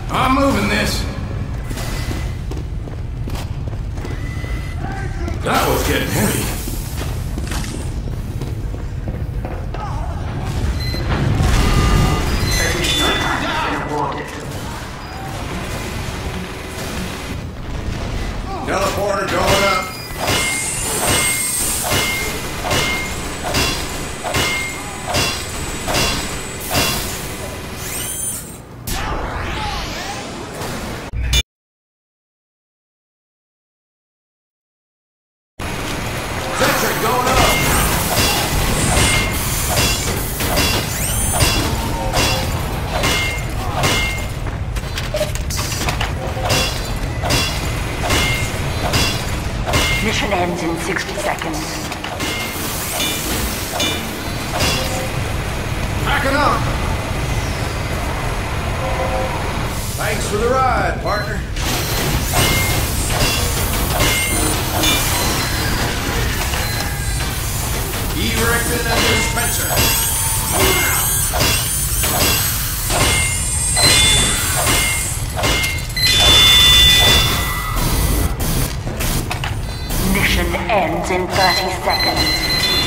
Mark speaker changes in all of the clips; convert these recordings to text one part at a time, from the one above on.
Speaker 1: I'm moving this. That was getting heavy. Teleporter going up. Sentry going up.
Speaker 2: Mission ends in 60 seconds.
Speaker 1: Backing up. Thanks for the ride, partner. Erecting a dispenser.
Speaker 2: Mission ends in 30 seconds.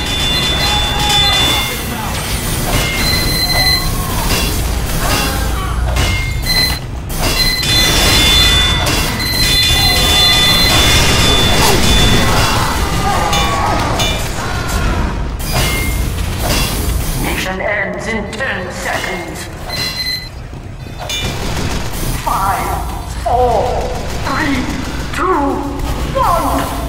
Speaker 2: Mission ends in 10 seconds. 5, 4, 3, 2, 1.